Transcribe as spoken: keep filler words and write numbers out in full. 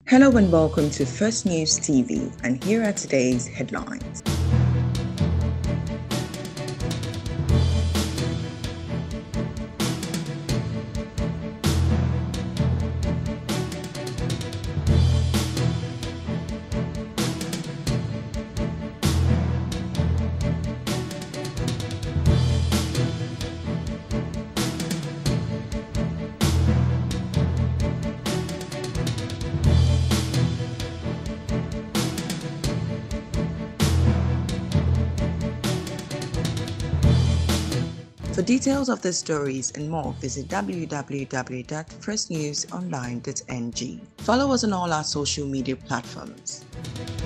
Hello and welcome to First News T V, and here are today's headlines. For details of the stories and more, visit w w w dot first news online dot n g. Follow us on all our social media platforms.